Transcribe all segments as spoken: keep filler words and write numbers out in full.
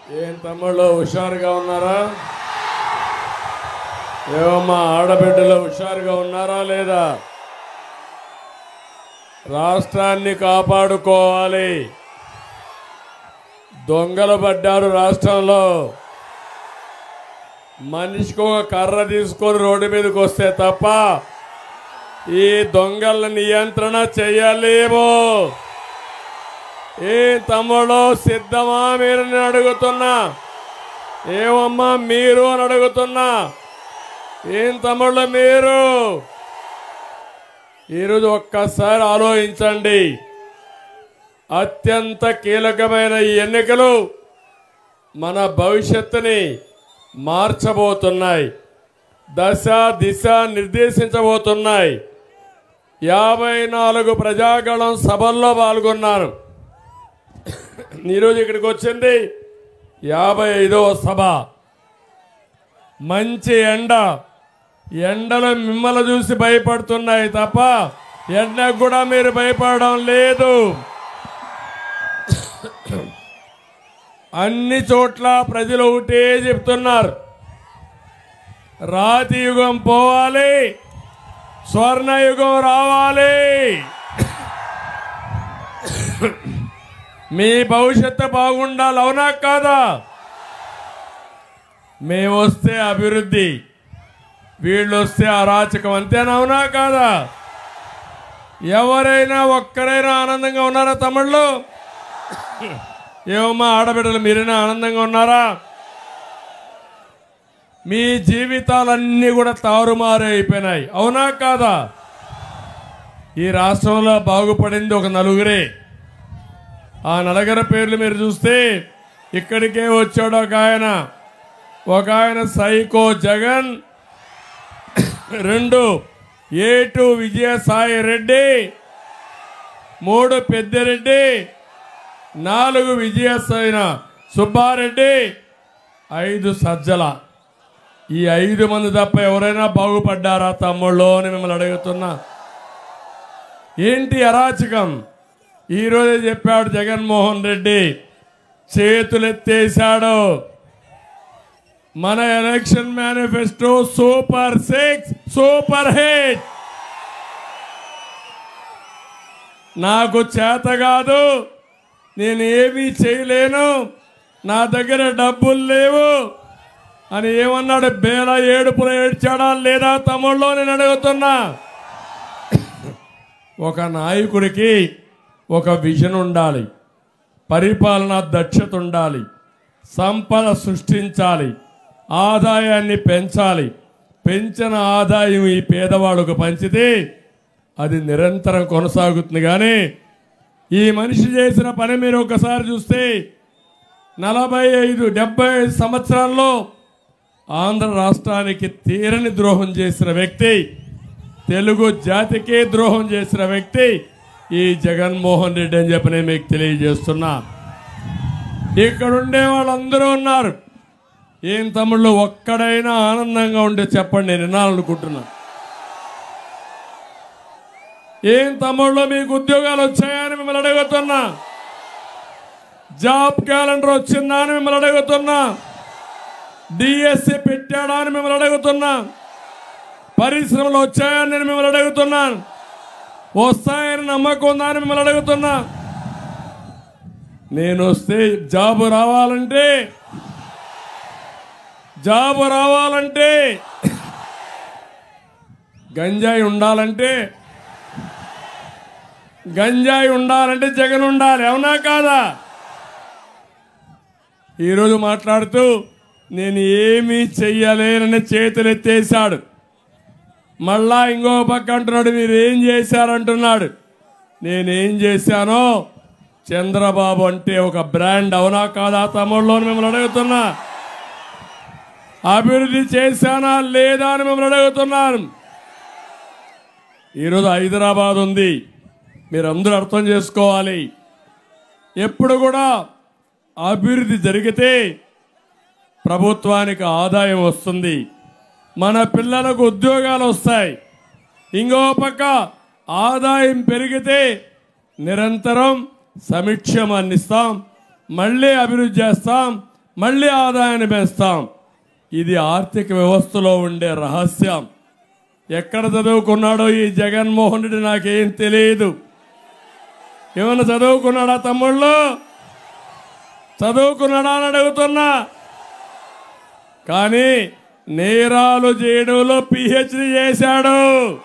ఏం తమ్ముళ్ళు హుషారుగా ఉన్నారా? ఏమమ్మా ఆడబిడ్డలు హుషారుగా ఉన్నారా లేదా? రాష్ట్రాన్ని కాపాడుకోవాలి. దొంగలు పడ్డారు రాష్ట్రంలో. మనిషికి ఒక కర్ర తీసుకొని రోడ్డు మీదకి వస్తే తప్ప ఈ దొంగల నియంత్రణ చేయలేమో. ఏ తమ్ముడు సిద్ధమా మీరు అని అడుగుతున్నా. ఏమమ్మా మీరు అని అడుగుతున్నా. ఏం తమ్ముళ్ళు మీరు ఈరోజు ఒక్కసారి ఆలోచించండి. అత్యంత కీలకమైన ఈ ఎన్నికలు మన భవిష్యత్తుని మార్చబోతున్నాయి. దశ దిశ నిర్దేశించబోతున్నాయి. యాభై నాలుగు ప్రజాగళం సభల్లో పాల్గొన్నారు. ఈరోజు ఇక్కడికి వచ్చింది యాభై ఐదవ సభ. మంచి ఎండ. ఎండలు మిమ్మల్ని చూసి భయపడుతున్నాయి తప్ప ఎండకు కూడా మీరు భయపడడం లేదు. అన్ని చోట్ల ప్రజలు ఒకటే చెప్తున్నారు, రాతి యుగం పోవాలి, స్వర్ణయుగం రావాలి. మీ భవిష్యత్తు బాగుండాలి. అవునా కాదా? మేము వస్తే అభివృద్ధి, వీళ్ళు వస్తే అరాచకం. అంతేనా? అవునా కాదా? ఎవరైనా ఒక్కరైనా ఆనందంగా ఉన్నారా తమ్ముళ్ళు? ఏమమ్మా ఆడబిడ్డలు మీరైనా ఆనందంగా ఉన్నారా? మీ జీవితాలన్నీ కూడా తారుమారు అయిపోయినాయి. అవునా కాదా? ఈ రాష్ట్రంలో బాగుపడింది ఒక నలుగురే. ఆ నలుగురి పేర్లు మీరు చూస్తే ఇక్కడికే వచ్చాడు ఒక ఆయన. ఒక ఆయన సైకో జగన్, రెండు ఏటు విజయసాయి రెడ్డి, మూడు పెద్దిరెడ్డి, నాలుగు విజయసాయి సుబ్బారెడ్డి, ఐదు సజ్జల. ఈ ఐదు మంది తప్ప ఎవరైనా బాగుపడ్డారా తమ్ముళ్ళు అని మిమ్మల్ని అడుగుతున్నా. ఏంటి అరాచకం? ఈరోజే చెప్పాడు జగన్మోహన్ రెడ్డి, చేతులెత్తేశాడు. మన election manifesto super six, super hit. నాకు చేత కాదు, నేను ఏమీ చేయలేను, నా దగ్గర డబ్బులు లేవు అని ఏమన్నాడు? బేల ఏడుపులు ఏడ్చాడా లేదా తమ్ముళ్ళు నేను అడుగుతున్నా. ఒక నాయకుడికి ఒక విజన్ ఉండాలి, పరిపాలనా దక్షత ఉండాలి, సంపద సృష్టించాలి, ఆదాయాన్ని పెంచాలి. పెంచిన ఆదాయం ఈ పేదవాళ్ళకు పంచితే అది నిరంతరం కొనసాగుతుంది. కానీ ఈ మనిషి చేసిన పని మీరు ఒకసారి చూస్తే నలభై ఐదు డెబ్బై ఐదు సంవత్సరాల్లో ఆంధ్ర రాష్ట్రానికి తీరని ద్రోహం చేసిన వ్యక్తి, తెలుగు జాతికే ద్రోహం చేసిన వ్యక్తి ఈ జగన్మోహన్ రెడ్డి అని చెప్పి నేను మీకు తెలియజేస్తున్నా. ఇక్కడ ఉండే వాళ్ళందరూ ఉన్నారు. ఏం తమ్ముళ్ళు ఒక్కడైనా ఆనందంగా ఉంటే చెప్పండి, నేను వినాలనుకుంటున్నా. ఏం తమ్ముళ్ళు మీకు ఉద్యోగాలు వచ్చాయని మిమ్మల్ని అడుగుతున్నా. జాబ్ క్యాలెండర్ వచ్చిందా అని మిమ్మల్ని అడుగుతున్నా. డిఎస్సి పెట్టాడా అని మిమ్మల్ని అడుగుతున్నా. పరిశ్రమలు వచ్చాయని నేను మిమ్మల్ని అడుగుతున్నాను. వస్తాయని నమ్మకం ఉందా అని మిమ్మల్ని అడుగుతున్నా. నేను వస్తే జాబు రావాలంటే జాబు రావాలంటే గంజాయి ఉండాలంటే గంజాయి ఉండాలంటే జగన్ ఉండాలి. అవునా కాదా? ఈరోజు మాట్లాడుతూ నేను ఏమీ చెయ్యలేనని చేతులు ఎత్తేశాడు. మళ్ళా ఇంకో పక్క అంటున్నాడు మీరు ఏం చేశారంటున్నాడు. నేనేం చేశానో చంద్రబాబు అంటే ఒక బ్రాండ్. అవునా కాదా తమ్ముళ్ళు మిమ్మల్ని అడుగుతున్నా. అభివృద్ధి చేశానా లేదా అని మిమ్మల్ని అడుగుతున్నాను. ఈరోజు హైదరాబాద్ ఉంది, మీరందరూ అర్థం చేసుకోవాలి. ఎప్పుడు కూడా అభివృద్ధి జరిగితే ప్రభుత్వానికి ఆదాయం వస్తుంది, మన పిల్లలకు ఉద్యోగాలు వస్తాయి. ఇంకో పక్క ఆదాయం పెరిగితే నిరంతరం సమీక్ష అందిస్తాం, మళ్ళీ అభివృద్ధి చేస్తాం, మళ్ళీ ఆదాయాన్ని పెంచుతాం. ఇది ఆర్థిక వ్యవస్థలో ఉండే రహస్యం. ఎక్కడ చదువుకున్నాడో ఈ జగన్మోహన్ రెడ్డి నాకేం తెలియదు. ఏమన్నా చదువుకున్నాడా తమ్ముళ్ళు? చదువుకున్నాడా అని అడుగుతున్నా. కానీ నేరాలు చేయడంలో పిహెచ్డి చేశాడు,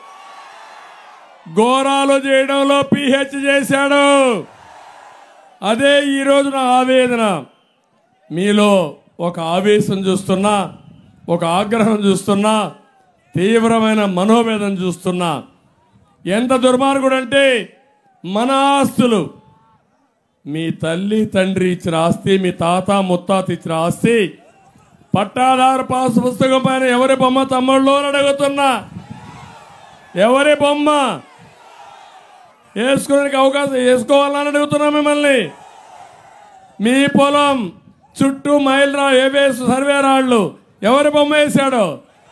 ఘోరాలు చేయడంలో పిహెచ్డి చేశాడు. అదే ఈరోజు నా ఆవేదన. మీలో ఒక ఆవేశం చూస్తున్నా, ఒక ఆగ్రహం చూస్తున్నా, తీవ్రమైన మనోవేదన చూస్తున్నా. ఎంత దుర్మార్గుడు అంటే, మన ఆస్తులు, మీ తల్లి తండ్రి ఇచ్చిన ఆస్తి, మీ తాత ముత్తాత ఇచ్చిన ఆస్తి, పట్టాదారు పాస్ పుస్తకం పైన ఎవరి బొమ్మ తమ్ముళ్ళు అని అడుగుతున్నా. ఎవరి బొమ్మ వేసుకోవడానికి అవకాశం వేసుకోవాలని అడుగుతున్నా మిమ్మల్ని. మీ పొలం చుట్టూ మైల్ రా ఏవే సర్వే రాళ్ళు ఎవరి బొమ్మ వేశాడో.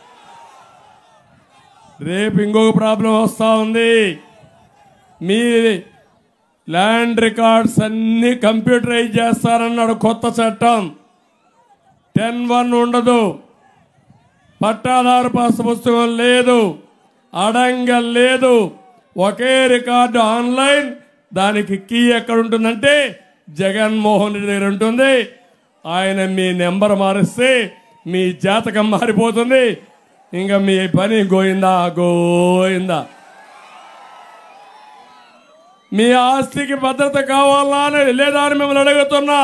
రేపు ఇంకొక ప్రాబ్లం వస్తూ ఉంది. మీ ల్యాండ్ రికార్డ్స్ అన్ని కంప్యూటరైజ్ చేస్తారన్నాడు కొత్త చట్టం. టెన్ వన్ ఉండదు, పట్టాదారు పాస్ పుస్తకం లేదు, అడంగల్ లేదు, ఒకే రికార్డు ఆన్లైన్. దానికి కీ ఎక్కడ ఉంటుందంటే జగన్మోహన్ రెడ్డి దగ్గర ఉంటుంది. ఆయన మీ నెంబర్ మారిస్తే మీ జాతకం మారిపోతుంది. ఇంకా మీ పని గోయిందా గోయిందా. మీ ఆస్తికి భద్రత కావాలా అని లేదా అని మిమ్మల్ని అడుగుతున్నా.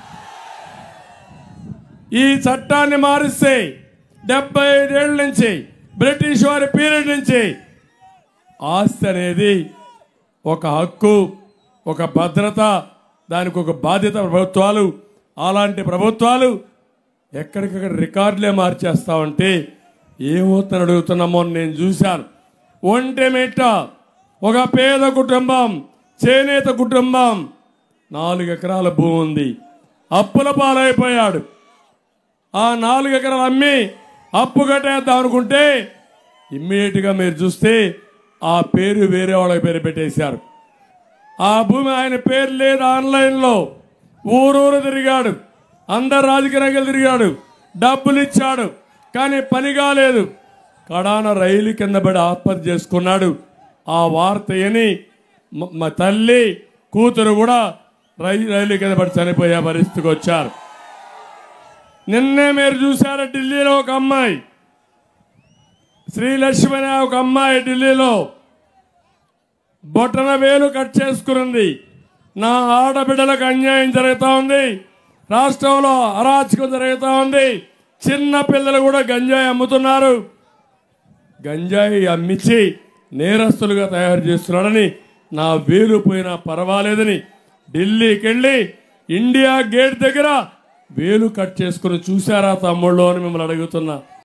ఈ చట్టాన్ని మారిస్తే డెబ్బై ఐదేళ్ల నుంచి బ్రిటిష్ వారి పీరియడ్ నుంచి ఆస్తి అనేది ఒక హక్కు, ఒక భద్రత, దానికి ఒక బాధ్యత. ప్రభుత్వాలు అలాంటి ప్రభుత్వాలు ఎక్కడికక్కడ రికార్డులే మార్చేస్తామంటే ఏమవుతుందని అడుగుతున్నామో నేను చూశాను. ఒంటెమిట్ట ఒక పేద కుటుంబం, చేనేత కుటుంబం, నాలుగు ఎకరాల భూమి ఉంది, అప్పుల పాలైపోయాడు. ఆ నాలుగు ఎకరాలు అమ్మి అప్పు కట్టేద్దాం అనుకుంటే ఇమ్మీడియట్గా మీరు చూస్తే ఆ పేరు వేరే వాళ్ళ పేరు పెట్టేశారు. ఆ భూమి ఆయన పేరు లేదు. ఆన్లైన్లో ఊరూరు తిరిగాడు, అందరు రాజకీయ నాయకులు తిరిగాడు, డబ్బులు ఇచ్చాడు, కానీ పని కాలేదు. కడాన రైలు కింద పడి ఆత్మహత్య చేసుకున్నాడు. ఆ వార్త విని మా తల్లి కూతురు కూడా రైలు రైలు కింద పడి చనిపోయే పరిస్థితికి వచ్చారు. నిన్నే మీరు చూశారు ఢిల్లీలో ఒక అమ్మాయి, శ్రీలక్ష్మి అనే ఒక అమ్మాయి ఢిల్లీలో బొట్టన వేలు కట్ చేసుకున్నది. నా ఆడబిడ్డలకు అన్యాయం జరుగుతూ ఉంది, రాష్ట్రంలో అరాచకం జరుగుతూ ఉంది, చిన్న పిల్లలు కూడా గంజాయి అమ్ముతున్నారు. గంజాయి అమ్మించి నేరస్తులుగా తయారు చేస్తున్నాడని, నా వేలు పోయినా పర్వాలేదని ఢిల్లీకి వెళ్ళి ఇండియా గేట్ దగ్గర వేలు కట్ చేసుకుని చూశారా తమ్ముళ్ళు అని మిమ్మల్ని అడుగుతున్నా.